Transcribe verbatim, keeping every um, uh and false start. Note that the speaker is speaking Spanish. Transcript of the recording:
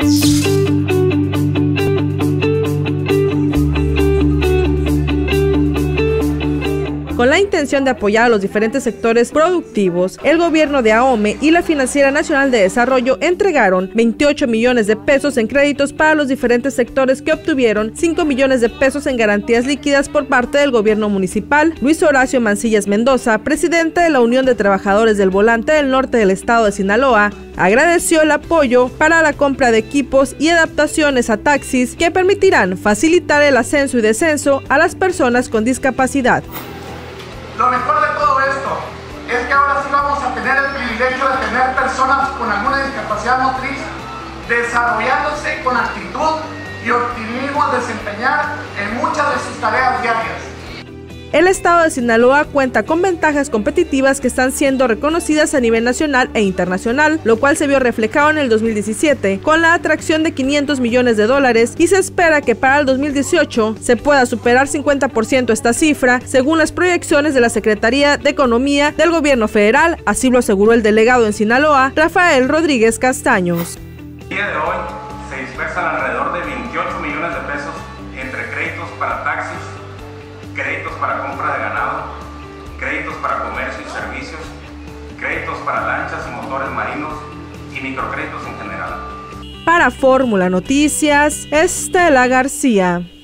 Con la intención de apoyar a los diferentes sectores productivos, el gobierno de AOME y la Financiera Nacional de Desarrollo entregaron veintiocho millones de pesos en créditos para los diferentes sectores que obtuvieron cinco millones de pesos en garantías líquidas por parte del gobierno municipal. Luis Horacio Mancillas Mendoza, presidente de la Unión de Trabajadores del Volante del Norte del Estado de Sinaloa, agradeció el apoyo para la compra de equipos y adaptaciones a taxis que permitirán facilitar el ascenso y descenso a las personas con discapacidad. Lo mejor de todo esto es que ahora sí vamos a tener el privilegio de tener personas con alguna discapacidad motriz desarrollándose con actitud y optimismo al desempeñar en muchas de sus tareas diarias. El estado de Sinaloa cuenta con ventajas competitivas que están siendo reconocidas a nivel nacional e internacional, lo cual se vio reflejado en el dos mil diecisiete con la atracción de quinientos millones de dólares y se espera que para el dos mil dieciocho se pueda superar cincuenta por ciento esta cifra, según las proyecciones de la Secretaría de Economía del Gobierno Federal, así lo aseguró el delegado en Sinaloa, Rafael Rodríguez Castaños. El día de hoy se dispersan alrededor de veintiocho millones de pesos entre créditos para taxis, créditos para compra de ganado, créditos para comercio y servicios, créditos para lanchas y motores marinos y microcréditos en general. Para Fórmula Noticias, Estela García.